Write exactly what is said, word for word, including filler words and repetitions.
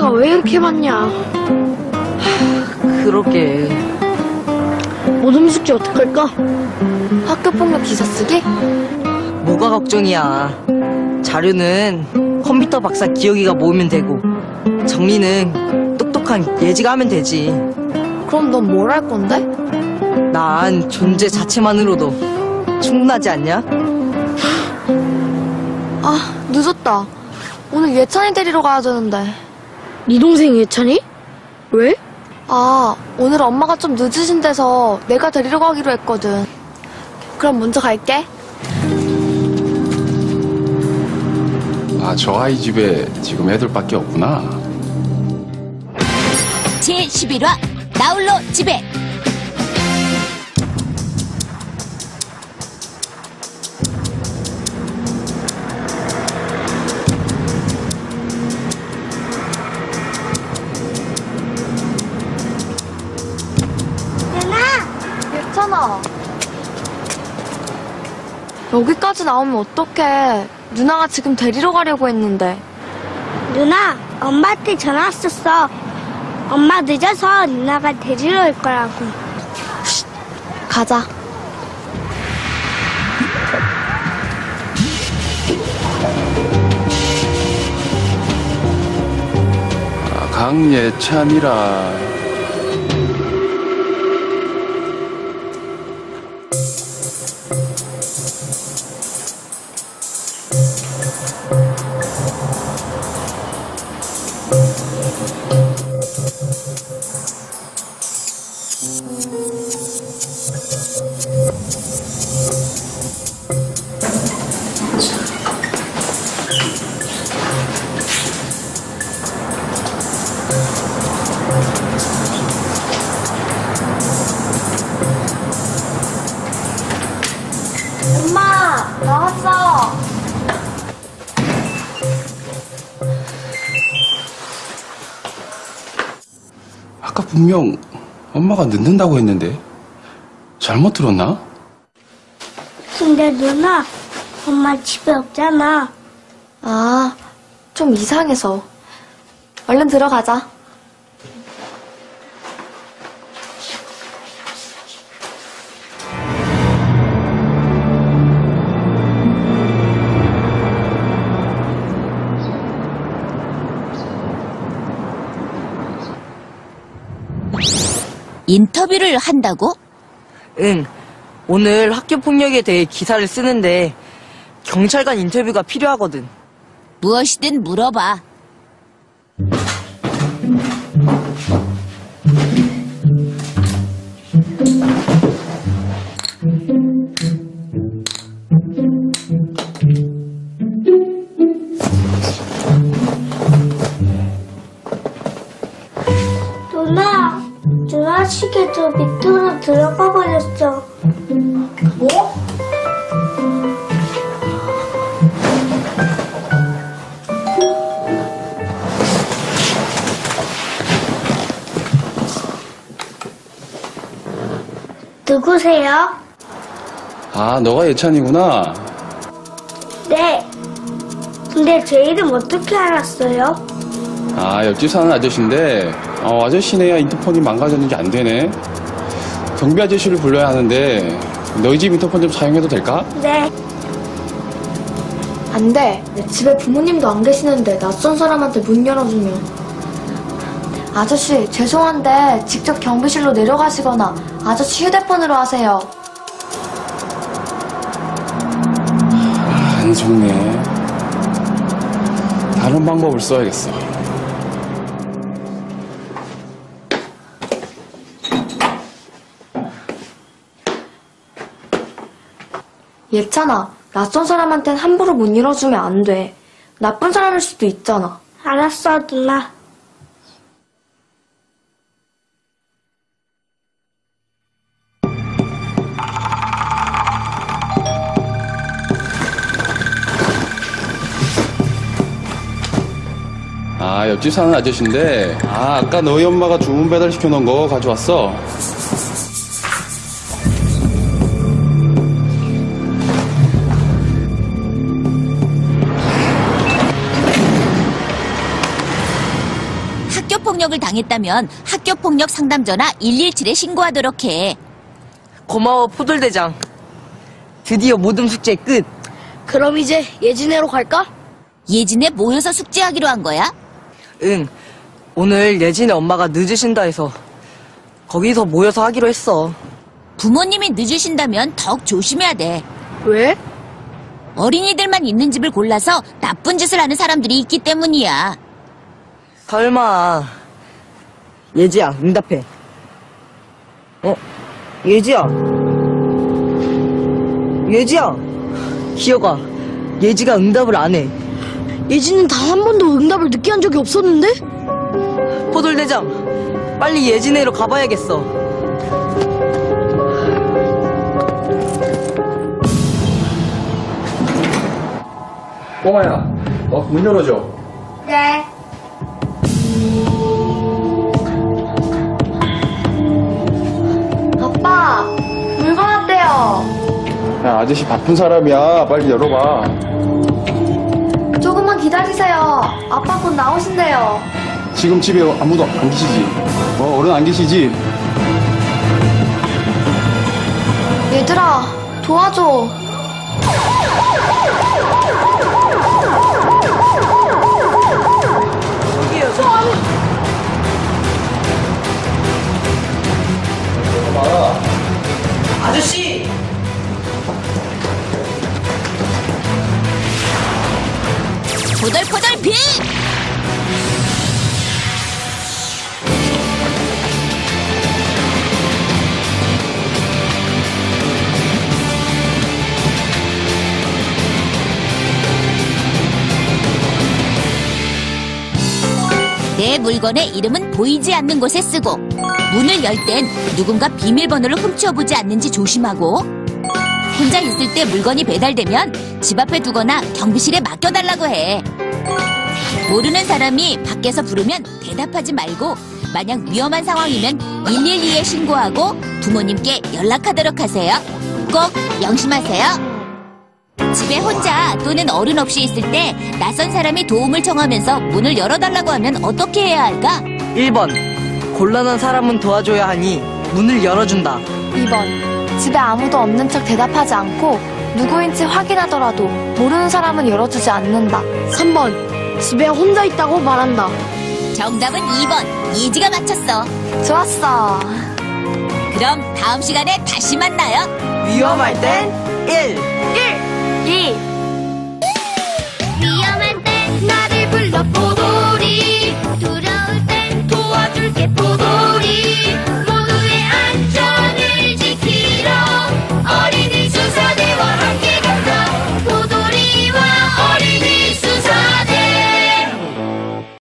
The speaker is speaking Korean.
문제가 왜 이렇게 많냐. 그러게. 모둠이 숙제 어떡할까? 학교폭력 기사 쓰기? 뭐가 걱정이야. 자료는 컴퓨터 박사 기억이가 모으면 되고 정리는 똑똑한 예지가 하면 되지. 그럼 넌 뭘 할 건데? 난 존재 자체만으로도 충분하지 않냐? 아, 늦었다. 오늘 예찬이 데리러 가야 되는데. 네 동생 예찬이? 왜? 아, 오늘 엄마가 좀 늦으신대서 내가 데리러 가기로 했거든. 그럼 먼저 갈게. 아, 저 아이 집에 지금 애들밖에 없구나. 제십일 화 나홀로 집에. 예찬아. 여기까지 나오면 어떡해. 누나가 지금 데리러 가려고 했는데. 누나, 엄마한테 전화 왔었어. 엄마 늦어서 누나가 데리러 올 거라고. 가자. 아, 강예찬이라. 엄마, 나왔어. 아까 분명 엄마가 늦는다고 했는데 잘못 들었나? 근데 누나, 엄마 집에 없잖아. 아, 좀 이상해서. 얼른 들어가자. 인터뷰를 한다고? 응. 오늘 학교 폭력에 대해 기사를 쓰는데 경찰관 인터뷰가 필요하거든. 무엇이든 물어봐. 누나, 누나 시계도 밑으로 들어가 버렸어. 뭐? 누구세요? 아, 너가 예찬이구나. 네. 근데 제 이름 어떻게 알았어요? 아, 옆집 사는 아저씨인데, 어, 아저씨네야 인터폰이 망가졌는지 안 되네. 경비 아저씨를 불러야 하는데, 너희 집 인터폰 좀 사용해도 될까? 네. 안 돼. 내 집에 부모님도 안 계시는데 낯선 사람한테 문 열어주면. 아저씨, 죄송한데 직접 경비실로 내려가시거나 아저씨 휴대폰으로 하세요. 아, 안 속네. 다른 방법을 써야겠어. 예찬아, 낯선 사람한텐 함부로 문 열어주면 안 돼. 나쁜 사람일 수도 있잖아. 알았어, 누나. 아, 옆집 사는 아저씨인데, 아, 아까 너희 엄마가 주문 배달 시켜놓은 거 가져왔어. 학교폭력을 당했다면 학교폭력 상담전화 일일칠에 신고하도록 해. 고마워, 포돌대장. 드디어 모든 숙제 끝. 그럼 이제 예진애로 갈까? 예진에 모여서 숙제하기로 한 거야? 응, 오늘 예진의 엄마가 늦으신다 해서 거기서 모여서 하기로 했어. 부모님이 늦으신다면 더욱 조심해야 돼. 왜? 어린이들만 있는 집을 골라서 나쁜 짓을 하는 사람들이 있기 때문이야. 설마. 예지야, 응답해. 어? 예지야. 예지야. 기어가. 예지가 응답을 안 해. 예진은 단 한 번도 응답을 늦게 한 적이 없었는데? 포돌대장, 빨리 예진애로 가봐야겠어. 꼬마야, 어, 문 열어줘. 네. 아빠, 물건 왔대요. 야, 아저씨 바쁜 사람이야. 빨리 열어봐. 조금만 기다리세요. 아빠 곧 나오신대요. 지금 집에 아무도 안 계시지? 어, 어른 안 계시지? 얘들아, 도와줘. 여기요. 아저씨! 포덜포덜 빙! 내 물건의 이름은 보이지 않는 곳에 쓰고, 문을 열 땐 누군가 비밀번호를 훔쳐보지 않는지 조심하고, 혼자 있을 때 물건이 배달되면 집 앞에 두거나 경비실에 맡겨달라고 해. 모르는 사람이 밖에서 부르면 대답하지 말고, 만약 위험한 상황이면 일일이에 신고하고 부모님께 연락하도록 하세요. 꼭 명심하세요. 집에 혼자 또는 어른 없이 있을 때 낯선 사람이 도움을 청하면서 문을 열어달라고 하면 어떻게 해야 할까? 일 번. 곤란한 사람은 도와줘야 하니 문을 열어준다. 이 번. 집에 아무도 없는 척 대답하지 않고 누구인지 확인하더라도 모르는 사람은 열어주지 않는다. 삼 번. 집에 혼자 있다고 말한다. 정답은 이 번. 예지가 맞췄어. 좋았어. 그럼 다음 시간에 다시 만나요. 위험할 땐 일. 이.